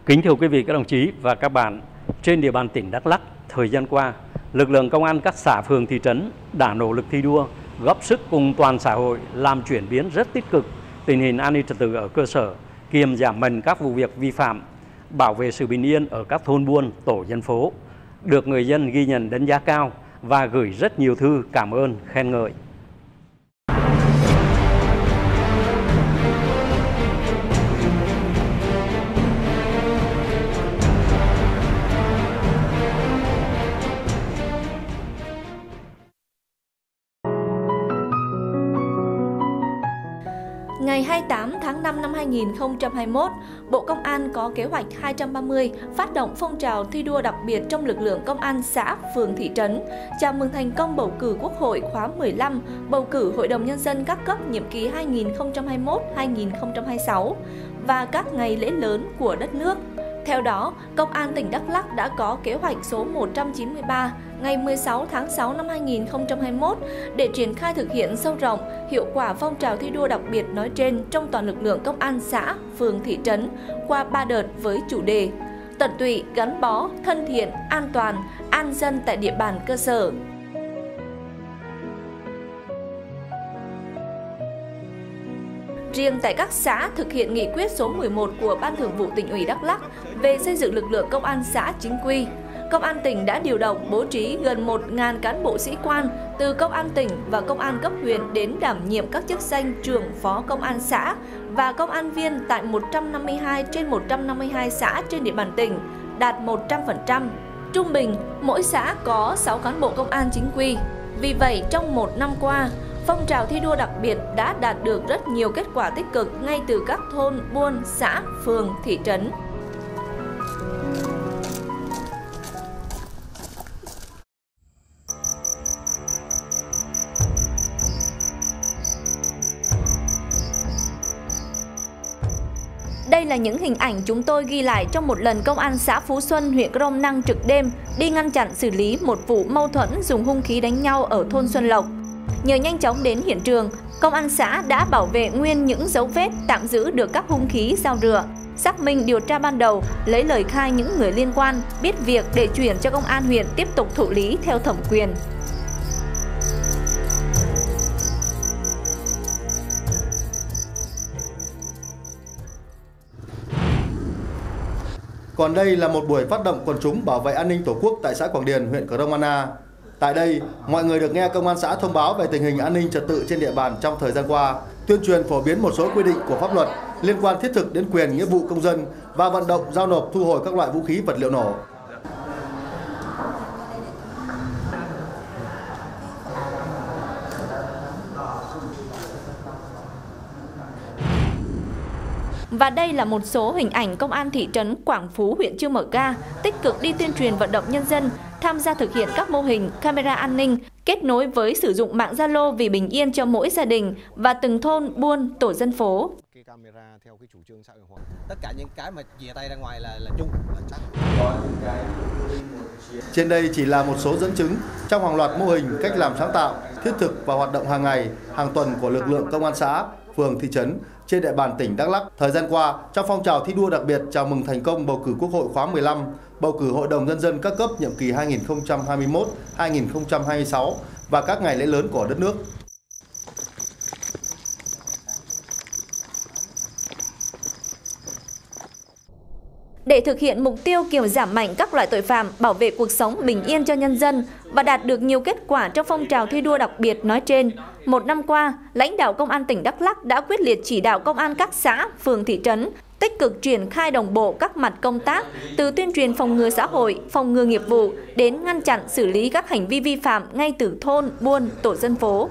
Kính thưa quý vị, các đồng chí và các bạn, trên địa bàn tỉnh Đắk Lắk, thời gian qua, lực lượng công an các xã phường thị trấn đã nỗ lực thi đua, góp sức cùng toàn xã hội làm chuyển biến rất tích cực tình hình an ninh trật tự ở cơ sở, kiềm giảm mạnh các vụ việc vi phạm, bảo vệ sự bình yên ở các thôn buôn, tổ dân phố, được người dân ghi nhận đánh giá cao và gửi rất nhiều thư cảm ơn, khen ngợi. Ngày 28 tháng 5 năm 2021, Bộ Công an có kế hoạch 230 phát động phong trào thi đua đặc biệt trong lực lượng công an xã, phường, thị trấn, chào mừng thành công bầu cử Quốc hội khóa 15, bầu cử Hội đồng Nhân dân các cấp nhiệm kỳ 2021-2026 và các ngày lễ lớn của đất nước. Theo đó, Công an tỉnh Đắk Lắk đã có kế hoạch số 193 ngày 16 tháng 6 năm 2021 để triển khai thực hiện sâu rộng, hiệu quả phong trào thi đua đặc biệt nói trên trong toàn lực lượng công an xã, phường, thị trấn qua 3 đợt với chủ đề tận tụy, gắn bó, thân thiện, an toàn, an dân tại địa bàn cơ sở. Riêng tại các xã thực hiện nghị quyết số 11 của Ban Thường vụ Tỉnh ủy Đắk Lắk về xây dựng lực lượng công an xã chính quy, Công an tỉnh đã điều động bố trí gần 1.000 cán bộ sĩ quan từ Công an tỉnh và Công an cấp huyện đến đảm nhiệm các chức danh trưởng phó Công an xã và công an viên tại 152 trên 152 xã trên địa bàn tỉnh, đạt 100%. Trung bình, mỗi xã có 6 cán bộ công an chính quy. Vì vậy, trong một năm qua, phong trào thi đua đặc biệt đã đạt được rất nhiều kết quả tích cực ngay từ các thôn, buôn, xã, phường, thị trấn. Đây là những hình ảnh chúng tôi ghi lại trong một lần Công an xã Phú Xuân, huyện Crong Năng trực đêm đi ngăn chặn xử lý một vụ mâu thuẫn dùng hung khí đánh nhau ở thôn Xuân Lộc. Nhờ nhanh chóng đến hiện trường, Công an xã đã bảo vệ nguyên những dấu vết, tạm giữ được các hung khí, dao rựa, xác minh điều tra ban đầu, lấy lời khai những người liên quan, biết việc để chuyển cho Công an huyện tiếp tục thụ lý theo thẩm quyền. Còn đây là một buổi phát động quần chúng bảo vệ an ninh Tổ quốc tại xã Quảng Điền, huyện Crong Anna. Tại đây, mọi người được nghe công an xã thông báo về tình hình an ninh trật tự trên địa bàn trong thời gian qua, tuyên truyền phổ biến một số quy định của pháp luật liên quan thiết thực đến quyền nghĩa vụ công dân và vận động giao nộp thu hồi các loại vũ khí vật liệu nổ. Và đây là một số hình ảnh Công an thị trấn Quảng Phú, huyện Chư Mờ Ga tích cực đi tuyên truyền vận động nhân dân tham gia thực hiện các mô hình camera an ninh, kết nối với sử dụng mạng Zalo vì bình yên cho mỗi gia đình và từng thôn, buôn, tổ dân phố. Tất cả những cái mà chìa tay ra ngoài là chung. Trên đây chỉ là một số dẫn chứng trong hàng loạt mô hình cách làm sáng tạo, thiết thực và hoạt động hàng ngày, hàng tuần của lực lượng công an xã, phường, thị trấn trên địa bàn tỉnh Đắk Lắk. Thời gian qua, trong phong trào thi đua đặc biệt chào mừng thành công bầu cử Quốc hội khóa 15, bầu cử Hội đồng Nhân dân các cấp nhiệm kỳ 2021-2026 và các ngày lễ lớn của đất nước. Để thực hiện mục tiêu kiềm giảm mạnh các loại tội phạm, bảo vệ cuộc sống bình yên cho nhân dân và đạt được nhiều kết quả trong phong trào thi đua đặc biệt nói trên, một năm qua, lãnh đạo Công an tỉnh Đắk Lắk đã quyết liệt chỉ đạo công an các xã, phường, thị trấn tích cực triển khai đồng bộ các mặt công tác từ tuyên truyền phòng ngừa xã hội, phòng ngừa nghiệp vụ đến ngăn chặn xử lý các hành vi vi phạm ngay từ thôn, buôn, tổ dân phố.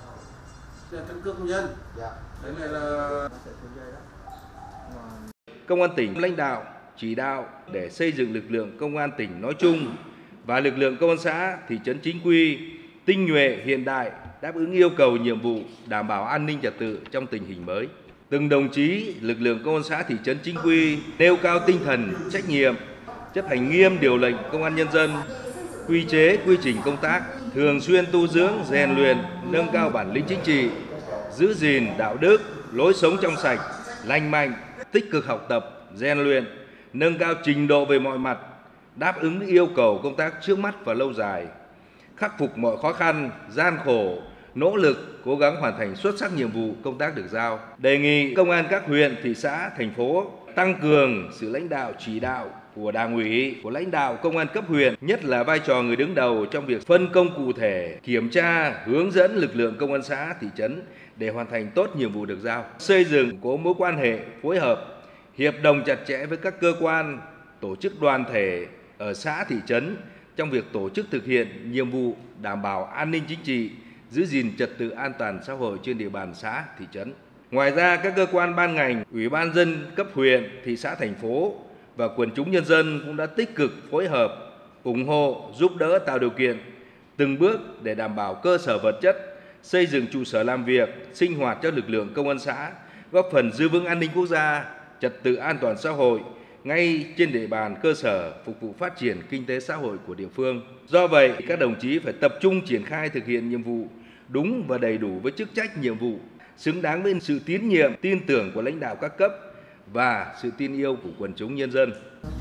Công an tỉnh lãnh đạo chỉ đạo để xây dựng lực lượng công an tỉnh nói chung và lực lượng công an xã, thị trấn chính quy, tinh nhuệ, hiện đại, đáp ứng yêu cầu nhiệm vụ đảm bảo an ninh trật tự trong tình hình mới. Từng đồng chí lực lượng công an xã, thị trấn chính quy nêu cao tinh thần trách nhiệm, chấp hành nghiêm điều lệnh công an nhân dân, quy chế, quy trình công tác, thường xuyên tu dưỡng, rèn luyện, nâng cao bản lĩnh chính trị, giữ gìn đạo đức, lối sống trong sạch, lành mạnh, tích cực học tập, rèn luyện, nâng cao trình độ về mọi mặt, đáp ứng yêu cầu công tác trước mắt và lâu dài, khắc phục mọi khó khăn, gian khổ, nỗ lực, cố gắng hoàn thành xuất sắc nhiệm vụ công tác được giao. Đề nghị công an các huyện, thị xã, thành phố tăng cường sự lãnh đạo chỉ đạo của Đảng ủy, của lãnh đạo công an cấp huyện, nhất là vai trò người đứng đầu trong việc phân công cụ thể, kiểm tra, hướng dẫn lực lượng công an xã, thị trấn để hoàn thành tốt nhiệm vụ được giao. Xây dựng có mối quan hệ phối hợp, hiệp đồng chặt chẽ với các cơ quan, tổ chức đoàn thể ở xã, thị trấn trong việc tổ chức thực hiện nhiệm vụ đảm bảo an ninh chính trị, giữ gìn trật tự an toàn xã hội trên địa bàn xã, thị trấn. Ngoài ra, các cơ quan ban ngành, ủy ban dân cấp huyện, thị xã, thành phố và quần chúng nhân dân cũng đã tích cực phối hợp, ủng hộ, giúp đỡ tạo điều kiện từng bước để đảm bảo cơ sở vật chất, xây dựng trụ sở làm việc, sinh hoạt cho lực lượng công an xã, góp phần giữ vững an ninh quốc gia, trật tự an toàn xã hội ngay trên địa bàn cơ sở, phục vụ phát triển kinh tế xã hội của địa phương. Do vậy, các đồng chí phải tập trung triển khai thực hiện nhiệm vụ đúng và đầy đủ với chức trách nhiệm vụ, xứng đáng với sự tín nhiệm, tin tưởng của lãnh đạo các cấp và sự tin yêu của quần chúng nhân dân.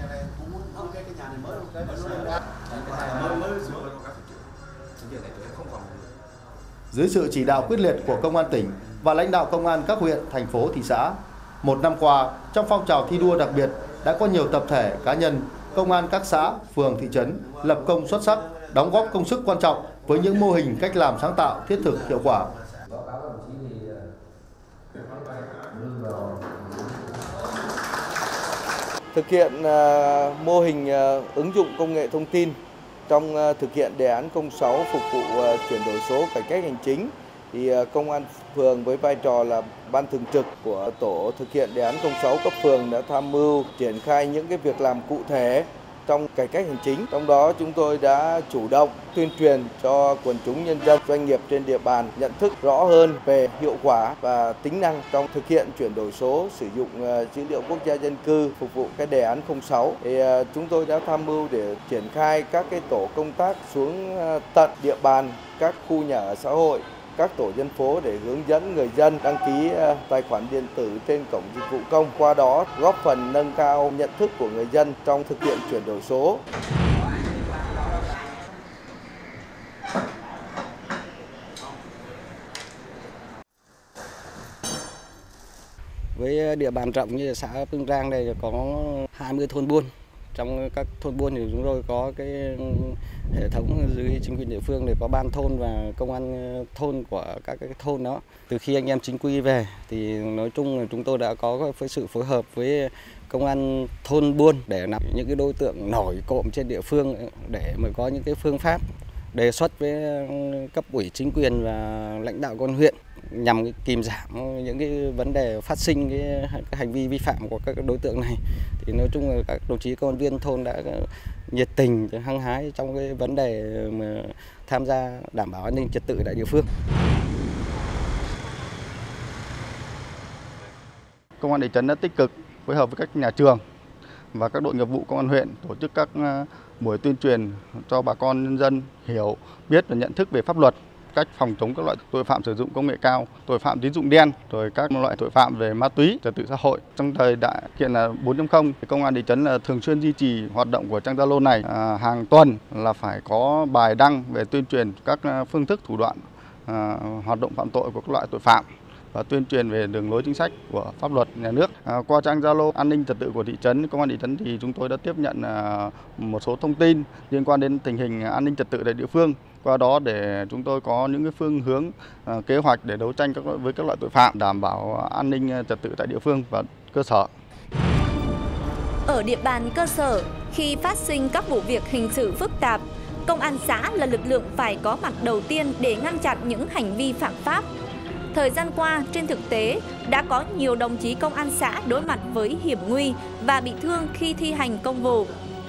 Dưới sự chỉ đạo quyết liệt của Công an tỉnh và lãnh đạo công an các huyện, thành phố, thị xã, một năm qua, trong phong trào thi đua đặc biệt đã có nhiều tập thể, cá nhân, công an các xã, phường, thị trấn lập công xuất sắc, đóng góp công sức quan trọng với những mô hình cách làm sáng tạo, thiết thực, hiệu quả. Thực hiện mô hình ứng dụng công nghệ thông tin trong thực hiện đề án 06 phục vụ chuyển đổi số cải cách hành chính, thì công an phường với vai trò là ban thường trực của tổ thực hiện đề án 06 cấp phường đã tham mưu triển khai những cái việc làm cụ thể trong cải cách hành chính. Trong đó chúng tôi đã chủ động tuyên truyền cho quần chúng nhân dân, doanh nghiệp trên địa bàn nhận thức rõ hơn về hiệu quả và tính năng trong thực hiện chuyển đổi số, sử dụng dữ liệu quốc gia dân cư phục vụ cái đề án 06. Thì chúng tôi đã tham mưu để triển khai các cái tổ công tác xuống tận địa bàn, các khu nhà ở xã hội, các tổ dân phố để hướng dẫn người dân đăng ký tài khoản điện tử trên cổng dịch vụ công, qua đó góp phần nâng cao nhận thức của người dân trong thực hiện chuyển đổi số. Với địa bàn rộng như xã Pương Rang đây có 20 thôn buôn. Trong các thôn buôn thì chúng tôi có cái hệ thống dưới chính quyền địa phương để có ban thôn và công an thôn của các cái thôn đó. Từ khi anh em chính quy về thì nói chung là chúng tôi đã có sự phối hợp với công an thôn buôn để nắm những cái đối tượng nổi cộm trên địa phương để mà có những cái phương pháp đề xuất với cấp ủy chính quyền và lãnh đạo công an huyện nhằm kìm giảm những cái vấn đề phát sinh cái hành vi vi phạm của các đối tượng này. Thì nói chung là các đồng chí công an viên thôn đã nhiệt tình, hăng hái trong cái vấn đề mà tham gia đảm bảo an ninh trật tự tại địa phương. Công an thị trấn đã tích cực phối hợp với các nhà trường và các đội nghiệp vụ công an huyện tổ chức các buổi tuyên truyền cho bà con nhân dân hiểu biết và nhận thức về pháp luật, cách phòng chống các loại tội phạm sử dụng công nghệ cao, tội phạm tín dụng đen, rồi các loại tội phạm về ma túy, trật tự xã hội. Trong thời đại hiện là 4.0, công an thị trấn là thường xuyên duy trì hoạt động của trang Zalo này. Hàng tuần là phải có bài đăng về tuyên truyền các phương thức thủ đoạn hoạt động phạm tội của các loại tội phạm và tuyên truyền về đường lối chính sách của pháp luật nhà nước. Qua trang Zalo an ninh trật tự của thị trấn, công an thị trấn thì chúng tôi đã tiếp nhận một số thông tin liên quan đến tình hình an ninh trật tự tại địa phương. Qua đó để chúng tôi có những cái phương hướng kế hoạch để đấu tranh với các loại tội phạm, đảm bảo an ninh trật tự tại địa phương và cơ sở. Ở địa bàn cơ sở, khi phát sinh các vụ việc hình sự phức tạp, công an xã là lực lượng phải có mặt đầu tiên để ngăn chặn những hành vi phạm pháp. Thời gian qua, trên thực tế, đã có nhiều đồng chí công an xã đối mặt với hiểm nguy và bị thương khi thi hành công vụ.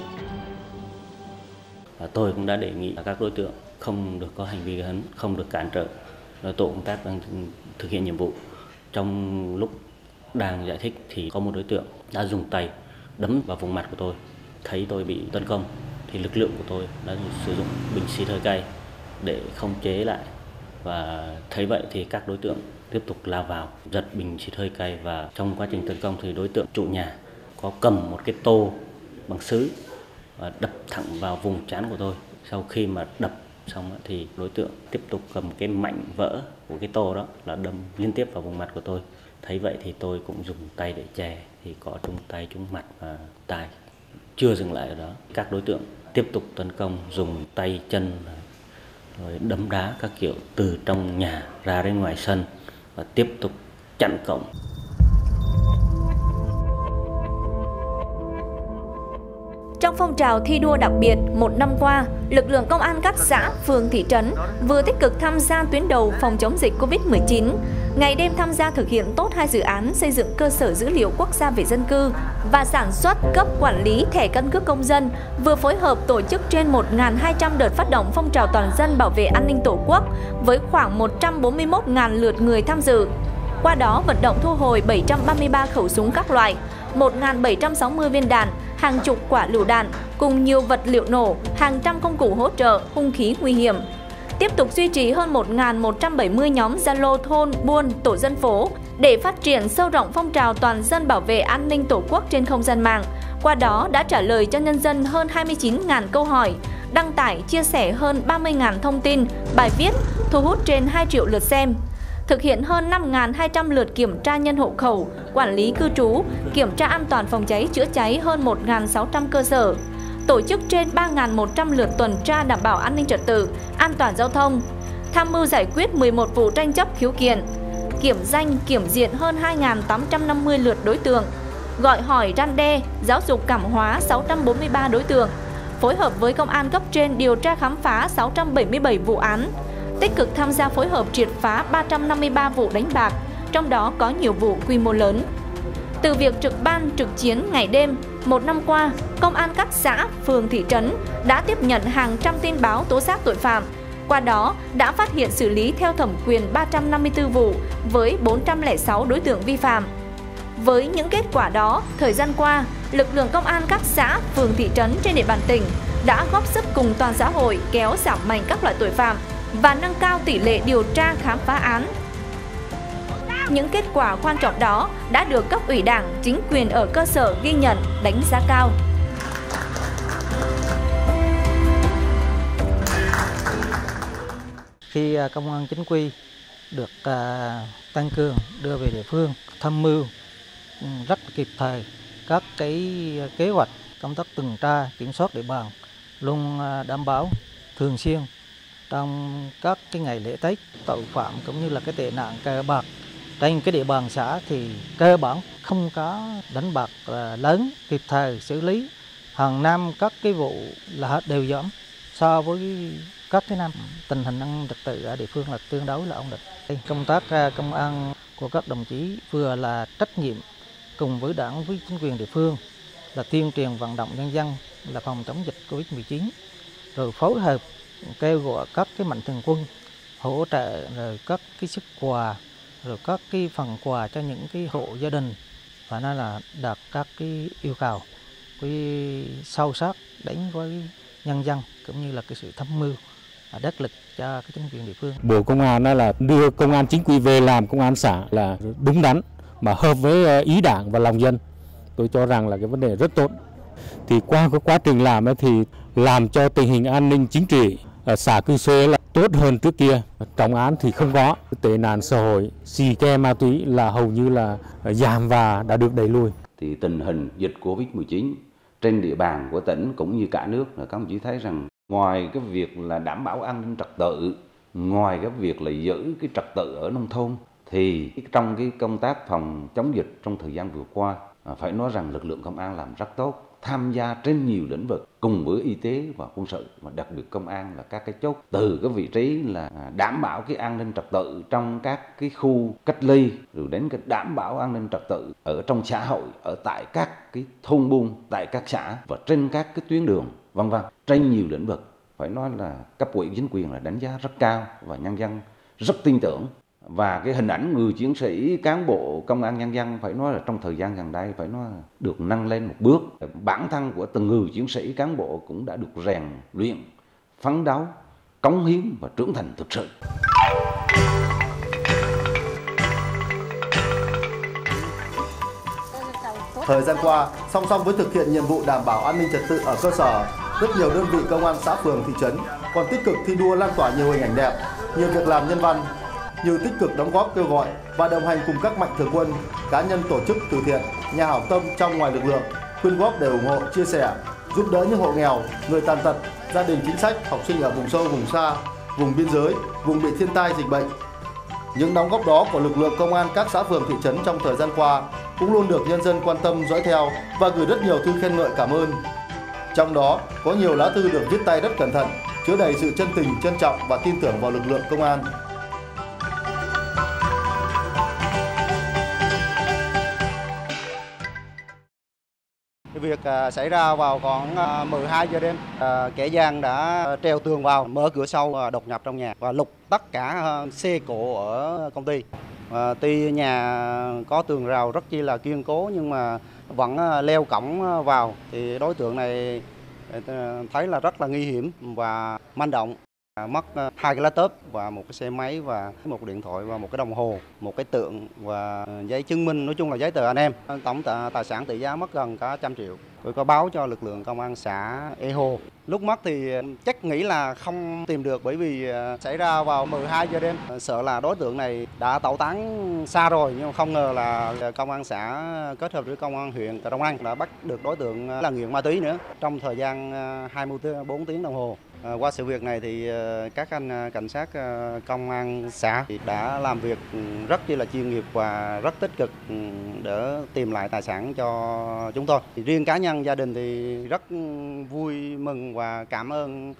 Tôi cũng đã đề nghị các đối tượng không được có hành vi gây hấn, không được cản trở tổ công tác đang thực hiện nhiệm vụ. Trong lúc đang giải thích thì có một đối tượng đã dùng tay đấm vào vùng mặt của tôi. Thấy tôi bị tấn công thì lực lượng của tôi đã sử dụng bình xịt hơi cay để khống chế lại. Và thấy vậy thì các đối tượng tiếp tục lao vào giật bình xịt hơi cay, và trong quá trình tấn công thì đối tượng chủ nhà có cầm một cái tô bằng sứ và đập thẳng vào vùng trán của tôi. Sau khi mà đập xong thì đối tượng tiếp tục cầm cái mảnh vỡ của cái tô đó là đâm liên tiếp vào vùng mặt của tôi. Thấy vậy thì tôi cũng dùng tay để chè, thì có trúng tay, trúng mặt và tai. Chưa dừng lại ở đó, các đối tượng tiếp tục tấn công, dùng tay chân rồi đấm đá các kiểu từ trong nhà ra đến ngoài sân và tiếp tục chặn cổng. Trong phong trào thi đua đặc biệt, một năm qua, lực lượng công an các xã, phường, thị trấn vừa tích cực tham gia tuyến đầu phòng chống dịch Covid-19, ngày đêm tham gia thực hiện tốt 2 dự án xây dựng cơ sở dữ liệu quốc gia về dân cư và sản xuất, cấp, quản lý thẻ căn cước công dân, vừa phối hợp tổ chức trên 1.200 đợt phát động phong trào toàn dân bảo vệ an ninh Tổ quốc với khoảng 141.000 lượt người tham dự. Qua đó vận động thu hồi 733 khẩu súng các loại, 1.760 viên đạn, hàng chục quả lựu đạn cùng nhiều vật liệu nổ, hàng trăm công cụ hỗ trợ, hung khí nguy hiểm. Tiếp tục duy trì hơn 1.170 nhóm Zalo thôn, buôn, tổ dân phố để phát triển sâu rộng phong trào toàn dân bảo vệ an ninh Tổ quốc trên không gian mạng. Qua đó đã trả lời cho nhân dân hơn 29.000 câu hỏi, đăng tải, chia sẻ hơn 30.000 thông tin, bài viết, thu hút trên 2 triệu lượt xem. Thực hiện hơn 5.200 lượt kiểm tra nhân hộ khẩu, quản lý cư trú, kiểm tra an toàn phòng cháy chữa cháy hơn 1.600 cơ sở, tổ chức trên 3.100 lượt tuần tra đảm bảo an ninh trật tự, an toàn giao thông, tham mưu giải quyết 11 vụ tranh chấp khiếu kiện, kiểm danh, kiểm diện hơn 2.850 lượt đối tượng, gọi hỏi răn đe, giáo dục cảm hóa 643 đối tượng, phối hợp với công an cấp trên điều tra khám phá 677 vụ án, tích cực tham gia phối hợp triệt phá 353 vụ đánh bạc, trong đó có nhiều vụ quy mô lớn. Từ việc trực ban, trực chiến ngày đêm, một năm qua, công an các xã, phường, thị trấn đã tiếp nhận hàng trăm tin báo tố giác tội phạm. Qua đó, đã phát hiện xử lý theo thẩm quyền 354 vụ với 406 đối tượng vi phạm. Với những kết quả đó, thời gian qua, lực lượng công an các xã, phường, thị trấn trên địa bàn tỉnh đã góp sức cùng toàn xã hội kéo giảm mạnh các loại tội phạm và nâng cao tỷ lệ điều tra khám phá án. Những kết quả quan trọng đó đã được cấp ủy Đảng, chính quyền ở cơ sở ghi nhận, đánh giá cao. Khi công an chính quy được tăng cường đưa về địa phương, tham mưu rất kịp thời các cái kế hoạch công tác tuần tra kiểm soát địa bàn, luôn đảm bảo thường xuyên trong các cái ngày lễ Tết. Tội phạm cũng như là cái tệ nạn cờ bạc trên cái địa bàn xã thì cơ bản không có đánh bạc lớn, kịp thời xử lý. Hàng năm các cái vụ là đều giảm so với các cái năm. Tình hình an ninh trật tự ở địa phương là tương đối là ổn định. Công tác công an của các đồng chí vừa là trách nhiệm cùng với Đảng, với chính quyền địa phương là tuyên truyền vận động nhân dân là phòng chống dịch Covid-19, rồi phối hợp kêu gọi các cái mạnh thường quân hỗ trợ, rồi các cái xuất quà, rồi các cái phần quà cho những cái hộ gia đình, và nó là đạt các cái yêu cầu cái sâu sát đến với nhân dân cũng như là cái sự tham mưu đắc lực cho cái chính quyền địa phương. Bộ Công an là đưa công an chính quy về làm công an xã là đúng đắn mà hợp với ý Đảng và lòng dân. Tôi cho rằng là cái vấn đề rất tốt. Thì qua cái quá trình làm thì làm cho tình hình an ninh chính trị ở xã Cư Xê là tốt hơn trước kia. Trọng án thì không có, tệ nạn xã hội, xì ke ma túy là hầu như là giảm và đã được đẩy lùi. Thì tình hình dịch Covid-19 trên địa bàn của tỉnh cũng như cả nước là các ông chí thấy rằng ngoài cái việc là đảm bảo an ninh trật tự, ngoài cái việc là giữ cái trật tự ở nông thôn, thì trong cái công tác phòng chống dịch trong thời gian vừa qua phải nói rằng lực lượng công an làm rất tốt, tham gia trên nhiều lĩnh vực cùng với y tế và quân sự, và đặc biệt công an là các cái chốt từ cái vị trí là đảm bảo cái an ninh trật tự trong các cái khu cách ly, rồi đến cái đảm bảo an ninh trật tự ở trong xã hội, ở tại các cái thôn buôn, tại các xã và trên các cái tuyến đường, vân vân, trên nhiều lĩnh vực. Phải nói là cấp ủy chính quyền là đánh giá rất cao và nhân dân rất tin tưởng. Và cái hình ảnh người chiến sĩ, cán bộ công an nhân dân phải nói là trong thời gian gần đây phải nói là được nâng lên một bước. Bản thân của từng người chiến sĩ, cán bộ cũng đã được rèn luyện, phấn đấu, cống hiến và trưởng thành thực sự. Thời gian qua, song song với thực hiện nhiệm vụ đảm bảo an ninh trật tự ở cơ sở, rất nhiều đơn vị công an xã phường thị trấn còn tích cực thi đua lan tỏa nhiều hình ảnh đẹp, nhiều việc làm nhân văn như tích cực đóng góp kêu gọi và đồng hành cùng các mạnh thường quân, cá nhân tổ chức từ thiện, nhà hảo tâm trong ngoài lực lượng, quyên góp để ủng hộ, chia sẻ, giúp đỡ những hộ nghèo, người tàn tật, gia đình chính sách, học sinh ở vùng sâu, vùng xa, vùng biên giới, vùng bị thiên tai dịch bệnh. Những đóng góp đó của lực lượng công an các xã phường thị trấn trong thời gian qua cũng luôn được nhân dân quan tâm dõi theo và gửi rất nhiều thư khen ngợi cảm ơn. Trong đó có nhiều lá thư được viết tay rất cẩn thận, chứa đầy sự chân tình, trân trọng và tin tưởng vào lực lượng công an. Việc xảy ra vào khoảng 12 giờ đêm, kẻ gian đã treo tường vào, mở cửa sau, đột nhập trong nhà và lục tất cả xe cộ ở công ty. Tuy nhà có tường rào rất chi là kiên cố nhưng mà vẫn leo cổng vào, thì đối tượng này thấy là rất là nguy hiểm và manh động. Mất 2 cái laptop và một cái xe máy và một điện thoại và một cái đồng hồ, một cái tượng và giấy chứng minh, nói chung là giấy tờ anh em. Tổng tài sản trị giá mất gần cả 100 triệu. Tôi có báo cho lực lượng công an xã Ê Hồ. Lúc mất thì chắc nghĩ là không tìm được bởi vì xảy ra vào 12 giờ đêm. Sợ là đối tượng này đã tẩu tán xa rồi, nhưng không ngờ là công an xã kết hợp với công an huyện Crong Năng đã bắt được đối tượng là nghiện ma túy nữa trong thời gian 24 tiếng đồng hồ. Qua sự việc này thì các anh cảnh sát công an xã đã làm việc rất chi là chuyên nghiệp và rất tích cực để tìm lại tài sản cho chúng tôi. Riêng cá nhân gia đình thì rất vui mừng và cảm ơn.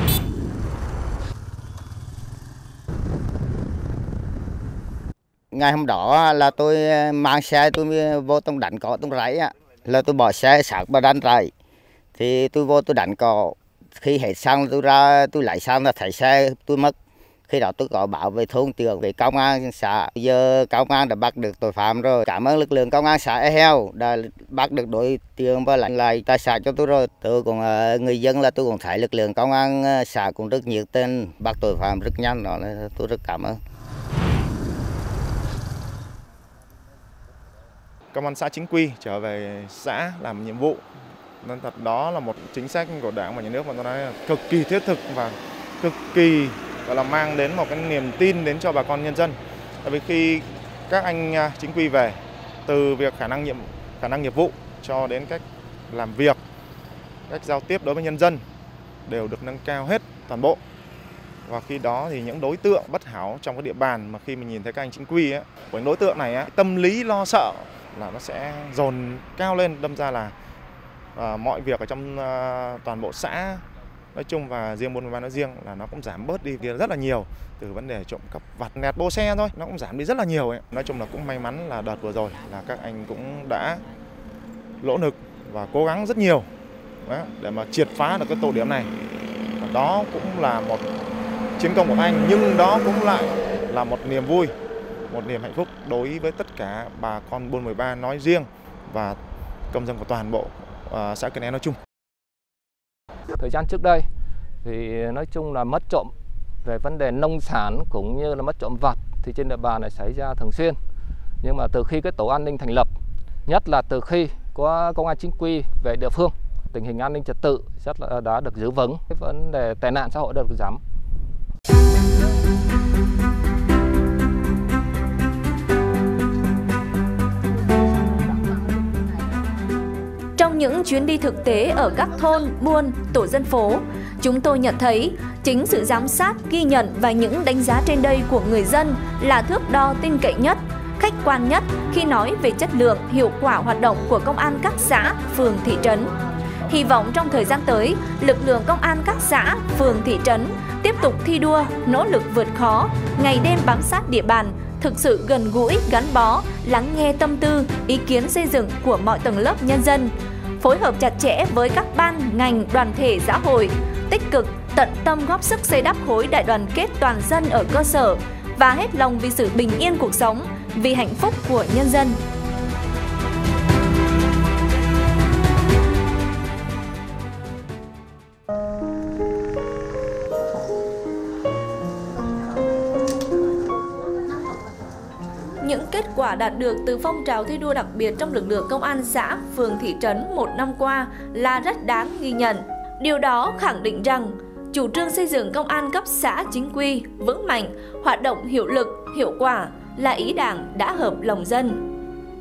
Ngày hôm đó là tôi mang xe tôi vô trong đánh cỏ trong rẫy là tôi bỏ xe sạc vào đan rẫy thì tôi vô tôi đánh cỏ. Khi hết xăng tôi ra tôi lấy xăng là thấy xe tôi mất. Khi đó tôi có báo về thôn trưởng, về công an xã. Bây giờ công an đã bắt được tội phạm rồi. Cảm ơn lực lượng công an xã Ê Heo đã bắt được đối tượng và lại tài sản cho tôi rồi. Tôi cũng người dân là tôi cũng thấy lực lượng công an xã cũng rất nhiệt tình, bắt tội phạm rất nhanh, đó là tôi rất cảm ơn. Công an xã chính quy trở về xã làm nhiệm vụ. Nên thật đó là một chính sách của Đảng và Nhà nước mà tôi nói là cực kỳ thiết thực và cực kỳ gọi là mang đến một cái niềm tin đến cho bà con nhân dân. Tại vì khi các anh chính quy về, từ việc khả năng nghiệp vụ cho đến cách làm việc, cách giao tiếp đối với nhân dân đều được nâng cao hết toàn bộ. Và khi đó thì những đối tượng bất hảo trong cái địa bàn mà khi mình nhìn thấy các anh chính quy ấy, của những đối tượng này tâm lý lo sợ là nó sẽ dồn cao lên, đâm ra là mọi việc ở trong toàn bộ xã nói chung và riêng Buôn Ma Thuột nói riêng là nó cũng giảm bớt đi rất là nhiều. Từ vấn đề trộm cắp vặt, nẹt bô xe thôi, nó cũng giảm đi rất là nhiều ấy. Nói chung là cũng may mắn là đợt vừa rồi là các anh cũng đã nỗ lực và cố gắng rất nhiều để mà triệt phá được cái tụ điểm này. Đó cũng là một chiến công của anh, nhưng đó cũng lại là một niềm vui, một niềm hạnh phúc đối với tất cả bà con Buôn 13 nói riêng và công dân của toàn bộ xã Cần Né nói chung. Thời gian trước đây thì nói chung là mất trộm về vấn đề nông sản cũng như là mất trộm vặt thì trên địa bàn này xảy ra thường xuyên. Nhưng mà từ khi cái tổ an ninh thành lập, nhất là từ khi có công an chính quy về địa phương, tình hình an ninh trật tự rất là đã được giữ vững, cái vấn đề tệ nạn xã hội được giảm. Trong những chuyến đi thực tế ở các thôn, buôn, tổ dân phố, chúng tôi nhận thấy chính sự giám sát, ghi nhận và những đánh giá trên đây của người dân là thước đo tin cậy nhất, khách quan nhất khi nói về chất lượng, hiệu quả hoạt động của công an các xã, phường, thị trấn. Hy vọng trong thời gian tới, lực lượng công an các xã, phường, thị trấn tiếp tục thi đua, nỗ lực vượt khó, ngày đêm bám sát địa bàn, thực sự gần gũi, gắn bó, lắng nghe tâm tư, ý kiến xây dựng của mọi tầng lớp nhân dân, phối hợp chặt chẽ với các ban, ngành, đoàn thể xã hội, tích cực, tận tâm góp sức xây đắp khối đại đoàn kết toàn dân ở cơ sở và hết lòng vì sự bình yên cuộc sống, vì hạnh phúc của nhân dân. Những kết kết quả đạt được từ phong trào thi đua đặc biệt trong lực lượng công an xã, phường, thị trấn một năm qua là rất đáng ghi nhận. Điều đó khẳng định rằng chủ trương xây dựng công an cấp xã chính quy, vững mạnh, hoạt động hiệu lực, hiệu quả là ý Đảng đã hợp lòng dân.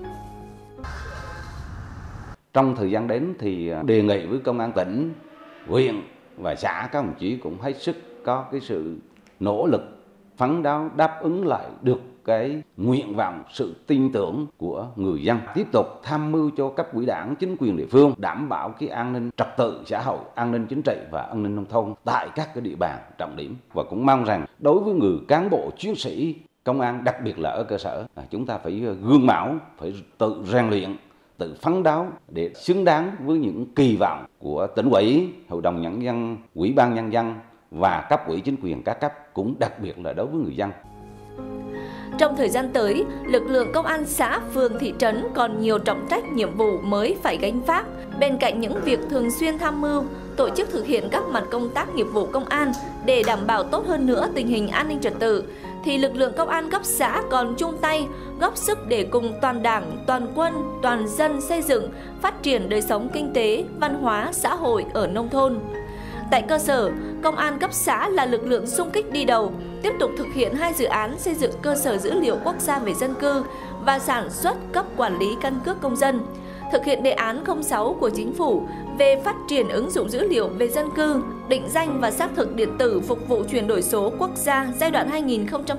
Trong thời gian đến thì đề nghị với công an tỉnh, huyện và xã, các đồng chí cũng hết sức có cái sự nỗ lực, phấn đấu đáp ứng lại được cái nguyện vọng, sự tin tưởng của người dân, tiếp tục tham mưu cho cấp ủy Đảng, chính quyền địa phương đảm bảo cái an ninh trật tự xã hội, an ninh chính trị và an ninh nông thôn tại các cái địa bàn trọng điểm. Và cũng mong rằng đối với người cán bộ chiến sĩ công an, đặc biệt là ở cơ sở, chúng ta phải gương mẫu, phải tự rèn luyện, tự phấn đấu để xứng đáng với những kỳ vọng của tỉnh ủy, hội đồng nhân dân, ủy ban nhân dân và cấp ủy chính quyền các cấp, cũng đặc biệt là đối với người dân. Trong thời gian tới, lực lượng công an xã, phường, thị trấn còn nhiều trọng trách nhiệm vụ mới phải gánh vác. Bên cạnh những việc thường xuyên tham mưu, tổ chức thực hiện các mặt công tác nghiệp vụ công an để đảm bảo tốt hơn nữa tình hình an ninh trật tự, thì lực lượng công an cấp xã còn chung tay, góp sức để cùng toàn Đảng, toàn quân, toàn dân xây dựng, phát triển đời sống kinh tế, văn hóa, xã hội ở nông thôn. Tại cơ sở, công an cấp xã là lực lượng xung kích đi đầu, tiếp tục thực hiện 2 dự án xây dựng cơ sở dữ liệu quốc gia về dân cư và sản xuất cấp quản lý căn cước công dân, thực hiện đề án 06 của Chính phủ về phát triển ứng dụng dữ liệu về dân cư, định danh và xác thực điện tử phục vụ chuyển đổi số quốc gia giai đoạn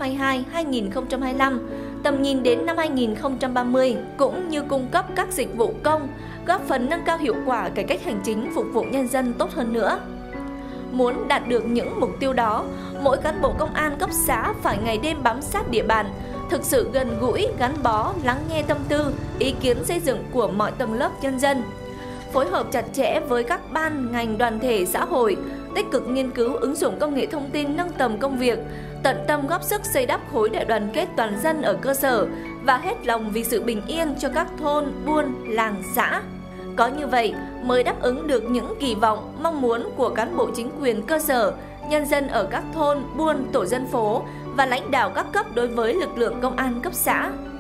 2022-2025, tầm nhìn đến năm 2030, cũng như cung cấp các dịch vụ công, góp phần nâng cao hiệu quả cải cách hành chính phục vụ nhân dân tốt hơn nữa. Muốn đạt được những mục tiêu đó, mỗi cán bộ công an cấp xã phải ngày đêm bám sát địa bàn, thực sự gần gũi, gắn bó, lắng nghe tâm tư, ý kiến xây dựng của mọi tầng lớp nhân dân. Phối hợp chặt chẽ với các ban, ngành, đoàn thể, xã hội, tích cực nghiên cứu ứng dụng công nghệ thông tin nâng tầm công việc, tận tâm góp sức xây đắp khối đại đoàn kết toàn dân ở cơ sở và hết lòng vì sự bình yên cho các thôn, buôn, làng, xã. Có như vậy mới đáp ứng được những kỳ vọng, mong muốn của cán bộ chính quyền cơ sở, nhân dân ở các thôn, buôn, tổ dân phố và lãnh đạo các cấp đối với lực lượng công an cấp xã.